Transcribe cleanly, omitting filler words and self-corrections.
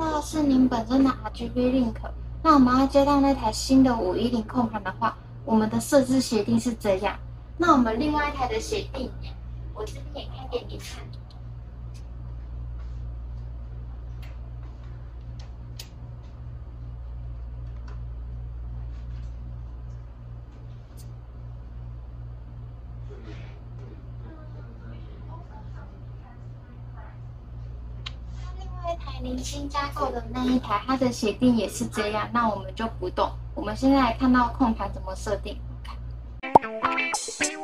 话是您本身的 RGB link，那我们要接到那台新的510控盘的话，我们的设置协定是这样。那我们另外一台的协定，我这边也开给你看。另外一台您新加购的那一台，它的协定也是这样，那我们就不动。我们现在来看到控盘怎么设定。看